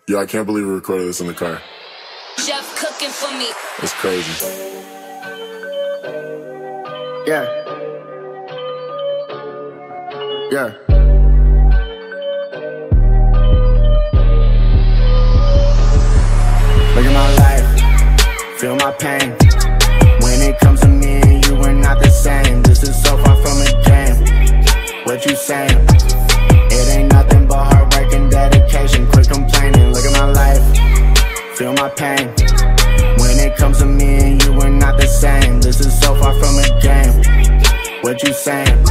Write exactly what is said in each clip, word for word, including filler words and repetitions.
Yo, I can't believe we recorded this in the car. Chef cooking for me. It's crazy. Yeah. Yeah. Look at my life, feel my pain. When it comes to me and you, we're not the same. This is so far from a game. What you saying? It ain't nothing but hard work and dedication. Quit complaining, look at my life, feel my pain. When it comes to me and you, we're not the same. This is so far from a game. What you saying?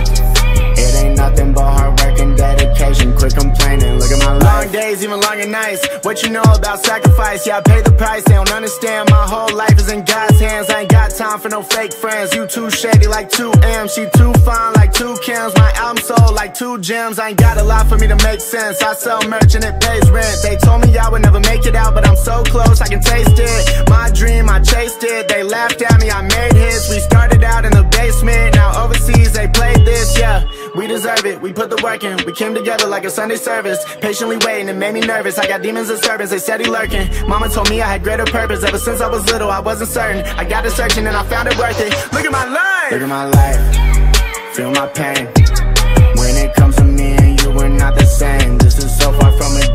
It ain't nothing but hard work and dedication. Quit complaining, look at my life. Long days, even longer nights. What you know about sacrifice? Yeah, I pay the price, they don't understand. My whole life is in God's hands. I ain't got time for no fake friends. You too shady like two M's. She too fine like two Kims. My album sold like two gems. I ain't got a lot for me to make sense. I sell merch and it pays rent. They told me I would never make it out, but I'm so close, I can taste it. My dream, I chased it. They laughed at me, I made hits. We started out in the basement, now overseas they played this, yeah. We deserve it, we put the work in. We came together like a Sunday service. Patiently waiting, it made me nervous. I got demons and servants, they steady lurking. Mama told me I had greater purpose. Ever since I was little, I wasn't certain. I got to searching and I found it worth it. Look at my life! Look at my life, feel my pain. When it comes to me and you, we're not the same. This is so far from a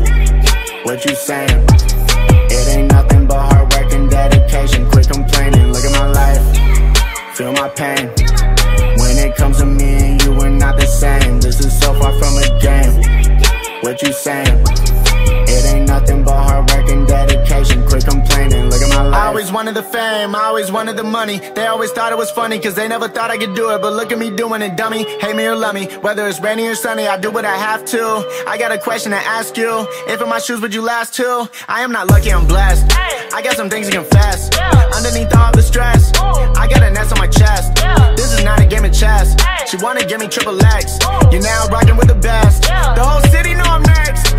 game. What you saying? It ain't nothing but hard work and dedication. Quit complaining, look at my life, feel my pain. When it comes to me and you, we're not the same. This is so far from a game. What you saying? It ain't nothing but hard work and dedication. Quit complaining, look at my life. I always wanted the fame, I always wanted the money. They always thought it was funny, cause they never thought I could do it. But look at me doing it, dummy. Hate me or love me, whether it's rainy or sunny, I do what I have to. I got a question to ask you. If in my shoes, would you last too? I am not lucky, I'm blessed. I got some things to confess. Underneath all the stress, I got an S on my chest. This is not a game of chess. She wanna give me triple X. You're now rocking with the best. The whole city know I'm next.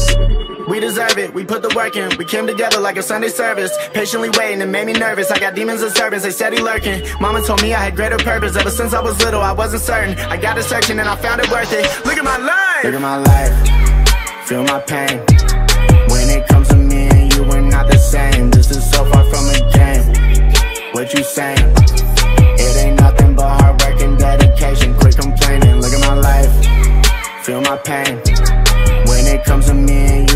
We deserve it, we put the work in. We came together like a Sunday service. Patiently waiting, it made me nervous. I got demons and servants, they steady lurking. Mama told me I had greater purpose. Ever since I was little, I wasn't certain. I got to searching and I found it worth it. Look at my life! Look at my life, feel my pain. When it comes to me and you, we're not the same. This is so far from a game. What you saying? It ain't nothing but hard work and dedication. Quit complaining, look at my life, feel my pain. When it comes to me and you,